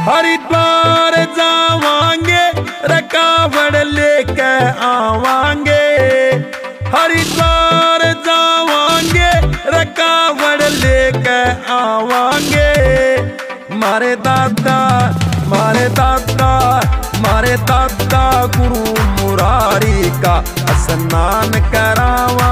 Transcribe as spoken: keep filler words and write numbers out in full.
हरिद्वार जावांगे रकावड़ लेके आवांगे। हरिद्वार जावांगे रकावड़ लेके आवांगे। मारे दादा मारे दादा मारे दादा गुरु मुरारी का स्नान करावा।